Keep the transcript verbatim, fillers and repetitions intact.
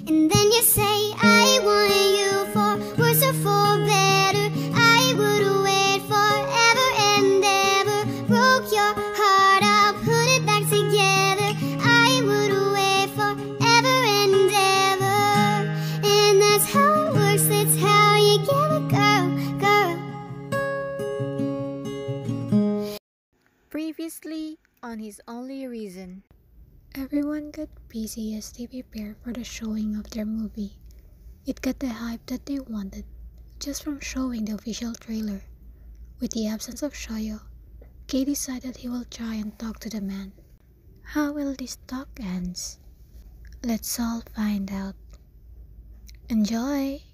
And then you say, I want you for worse or for better. I would wait forever and ever. Broke your heart, I'll put it back together. I would wait forever and ever. And that's how it works, that's how you get it, girl, girl. Previously on His Only Reason. Everyone got busy as they prepared for the showing of their movie. It got the hype that they wanted just from showing the official trailer. With the absence of Shoyo, Kay decided he will try and talk to the man. How will this talk end? Let's all find out. Enjoy!